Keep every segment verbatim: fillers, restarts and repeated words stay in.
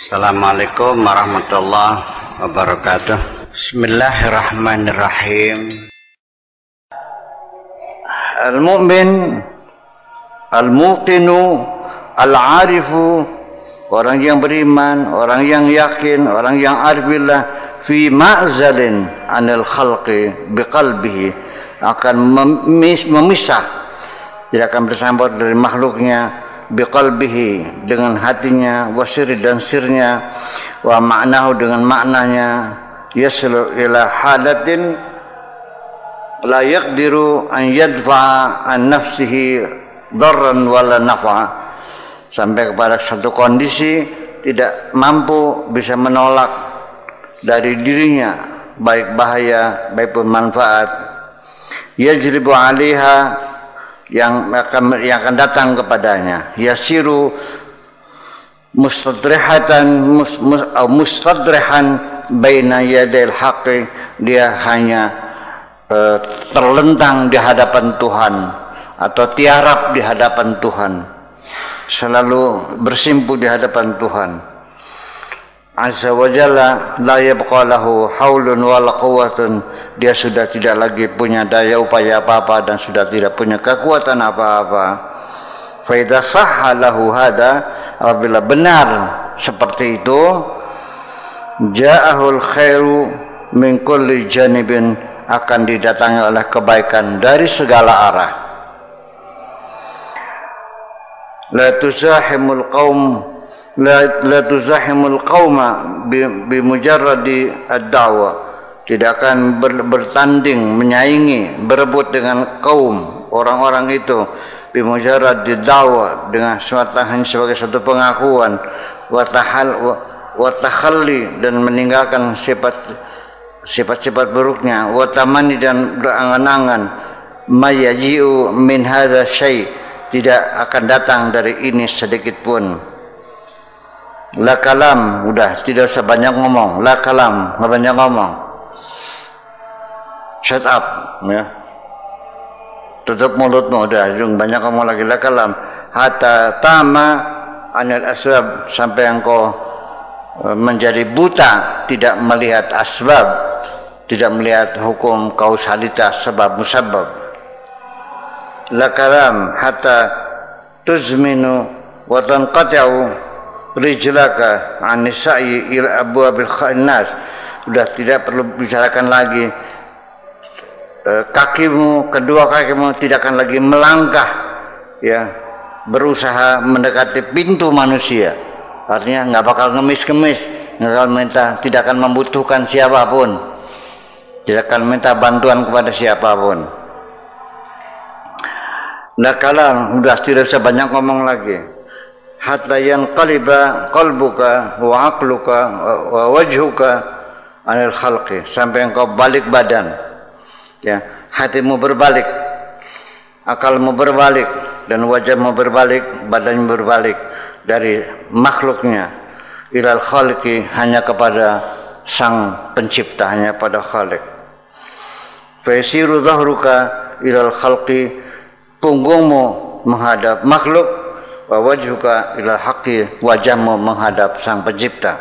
Assalamualaikum warahmatullahi wabarakatuh. Bismillahirrahmanirrahim. Al-mu'min, al-muqinu, al-arifu, orang yang beriman, orang yang yakin, orang yang arif billah, fi ma'zalin anil khalqi biqalbihi, akan memisah, tidak akan bersambut dari makhluknya, biqalbihi, dengan hatinya, wasiri dan sirnya, wa ma'nahu, dengan maknanya, yasilu ila halatin la yaqdiru an yadfa'a an nafsihi darran wala nafa'a, sampai kepada satu kondisi tidak mampu bisa menolak dari dirinya baik bahaya baik pun manfaat, yajribu 'alaiha, yang akan yang akan datang kepadanya, yasiru mustadrihatan mus, mus, mustadrihan baina yadil haqqi, dia hanya uh, terlentang di hadapan Tuhan atau tiarap di hadapan Tuhan, selalu bersimpu di hadapan Tuhan azza wa jalla, la yabqa lahu haulun wala quwwatun, dia sudah tidak lagi punya daya upaya apa-apa dan sudah tidak punya kekuatan apa-apa. Fa idza sahha lahu hada, apabila benar seperti itu, ja'ahul khairu min kulli janibin, akan didatangi oleh kebaikan dari segala arah. La tuzahimul qaum La, la tuzahimul qauma bimujarradi ad-da'wa, tidak akan ber, bertanding, menyaingi, berebut dengan kaum orang-orang itu, bimujarradi ad-da'wa, dengan semata hanya sebagai satu pengakuan, wa tahal wa takhalli, dan meninggalkan sifat sifat-sifat buruknya, wa tamani, dan berangan-angan, mayaji'u min hadza syai', tidak akan datang dari ini sedikit pun. La kalam, udah tidak usah banyak ngomong. La kalam, nggak banyak ngomong. Shut up, ya. Tutup mulutmu, udah, jangan banyak ngomong lagi. La kalam, hatta tama anil asbab, sampai engkau menjadi buta, tidak melihat asbab, tidak melihat hukum kausalitas, sebab musabab. La kalam, hatta tuzminu wa tanqati'u rijlaka anisai ila abwabil khannas, sudah tidak perlu bicarakan lagi, e, kakimu, kedua kakimu tidak akan lagi melangkah, ya, berusaha mendekati pintu manusia, artinya nggak bakal ngemis-ngemis, nggak akan minta, tidak akan membutuhkan siapapun, tidak akan minta bantuan kepada siapapun. Nah, kalam, sudah tidak usah banyak ngomong lagi. Hatta yanqaliba qalbuka wa aqluka wa wajhuka anil khalqi, sampai engkau balik badan, ya, hatimu berbalik, akalmu berbalik, dan wajahmu berbalik, badanmu berbalik dari makhluknya, ilal khaliqi, hanya kepada sang pencipta, hanya pada khaliq. Fa yasiru dhahruka ilal khalqi, punggungmu menghadap makhluk, wa wajhuka ila haqqi, wajahmu menghadap sang pencipta.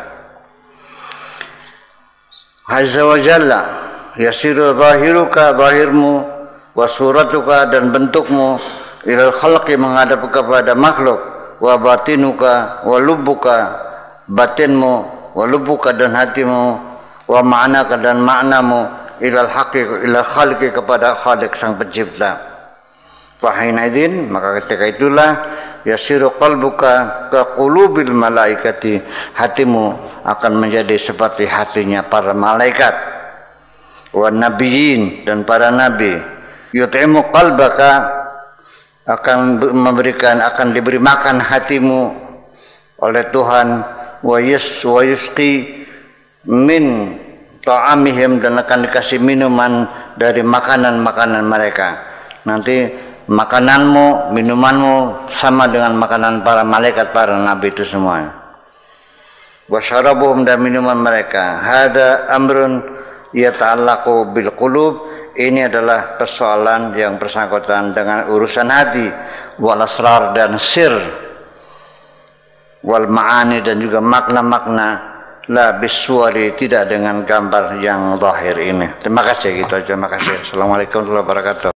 Azza wa jalla, yasiru zahiruka, zahirmu, wa suratuka, dan bentukmu, ila khalqi, menghadap kepada makhluk, wa batinuka wa lubbuka, batinmu, wa lubbuka, dan hatimu, wa ma'naka, dan maknamu, ila haqqi, ila khalqi, kepada khaliq sang pencipta. Fahinaidin, maka ketika itulah yasiru qalbuka ka qulubil malaikati, hatimu akan menjadi seperti hatinya para malaikat, wa nabiyyin, dan para nabi. Yut'imu qalbaka, akan memberikan, akan diberi makan hatimu oleh Tuhan, wa yus wa yusqi min ta'amihim, dan akan dikasih minuman dari makanan-makanan mereka. Nanti makananmu, minumanmu sama dengan makanan para malaikat, para nabi itu semuanya. Wasyarabuhum, dan minuman mereka. Hada amrun yata'allaqu bil qulub, ini adalah persoalan yang bersangkutan dengan urusan hati, wal asrar, dan sir. wal ma'ani dan juga makna-makna, la biswari tidak dengan gambar yang zahir ini. Terima kasih, gitu aja. Terima kasih. Assalamualaikum warahmatullahi wabarakatuh.